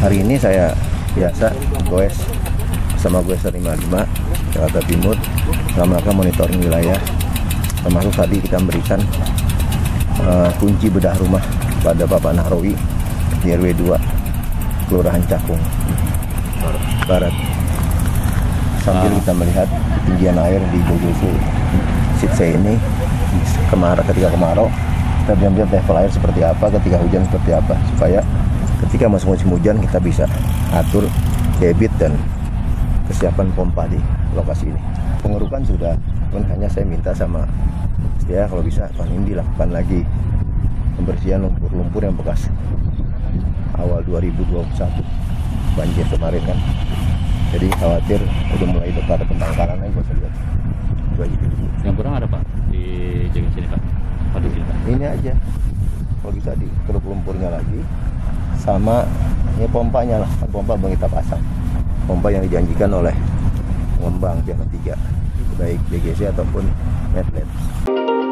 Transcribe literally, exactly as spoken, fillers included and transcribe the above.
hari ini saya biasa goes sama goes lima puluh lima Jakarta Timur dalam rangka monitoring wilayah, termasuk tadi kita memberikan uh, kunci bedah rumah pada Bapak Nahrawi di R W dua Kelurahan Cakung Barat, sambil kita melihat ketinggian air di Bojoso Sitse ini kemarau, ketika kemarau kita melihat level air seperti apa, ketika hujan seperti apa, supaya ketika masuk musim hujan kita bisa atur debit dan kesiapan pompa di lokasi ini. Pengerukan sudah, pun hanya saya minta sama ya kalau bisa tahun ini dilakukan lagi pembersihan lumpur-lumpur yang bekas awal dua ribu dua puluh satu banjir kemarin kan. Jadi khawatir udah mulai dekat pembangkalan lagi, saya lihat. Yang kurang ada Pak di jaga sini Pak. Apa di sini Pak? Ini aja. Kalau bisa dikeruk lumpurnya lagi, sama ya pompanya lah, pompa bang kita pasang. Pompa yang dijanjikan oleh pengembang pihak ketiga, baik B G C ataupun Medland.